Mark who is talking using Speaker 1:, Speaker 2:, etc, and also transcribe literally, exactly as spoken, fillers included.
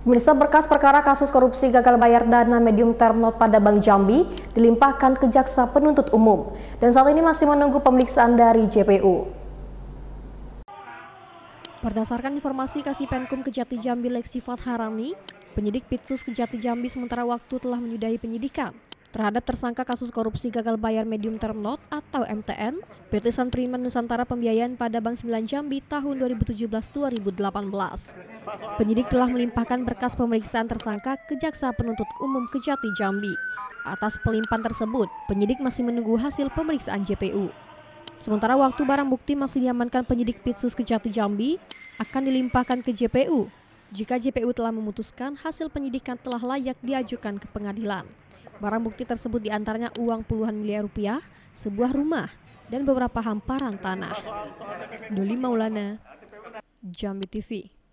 Speaker 1: Pemirsa, berkas perkara kasus korupsi gagal bayar dana medium term note pada Bank Jambi dilimpahkan ke Jaksa Penuntut Umum dan saat ini masih menunggu pemeriksaan dari J P U. Berdasarkan informasi Kasih Penkum Kejati Jambi Leksi Fatharani, penyidik Pitsus Kejati Jambi sementara waktu telah menyudahi penyidikan terhadap tersangka kasus korupsi gagal bayar medium term note atau M T N P T Sanpriman Nusantara Pembiayaan pada Bank sembilan Jambi tahun dua ribu tujuh belas dua ribu delapan belas. Penyidik telah melimpahkan berkas pemeriksaan tersangka ke Jaksa Penuntut Umum Kejati Jambi. Atas pelimpahan tersebut, penyidik masih menunggu hasil pemeriksaan J P U. Sementara waktu barang bukti masih diamankan penyidik Pitsus Kejati Jambi akan dilimpahkan ke J P U jika J P U telah memutuskan hasil penyidikan telah layak diajukan ke pengadilan. Barang bukti tersebut diantaranya uang puluhan miliar rupiah, sebuah rumah, dan beberapa hamparan tanah. Doli Maulana, Jambi T V.